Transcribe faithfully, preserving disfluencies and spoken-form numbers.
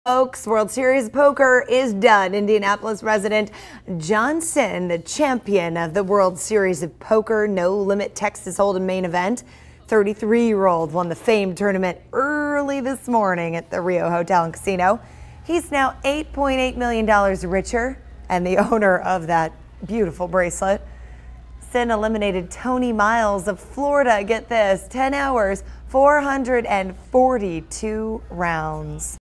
Folks, World Series of Poker is done. Indianapolis resident John Cynn, the champion of the World Series of Poker No Limit Texas Hold'em main event, thirty-three-year-old, won the famed tournament early this morning at the Rio Hotel and Casino. He's now eight point eight million dollars richer and the owner of that beautiful bracelet. Cynn eliminated Tony Miles of Florida, get this, ten hours, four hundred forty-two rounds.